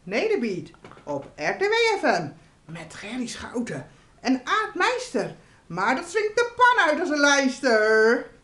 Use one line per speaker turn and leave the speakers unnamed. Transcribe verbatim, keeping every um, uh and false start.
Nederbiet op R T W F M met Gerry Schouten en Aad Meister. Maar dat swingt de pan uit als een lijster.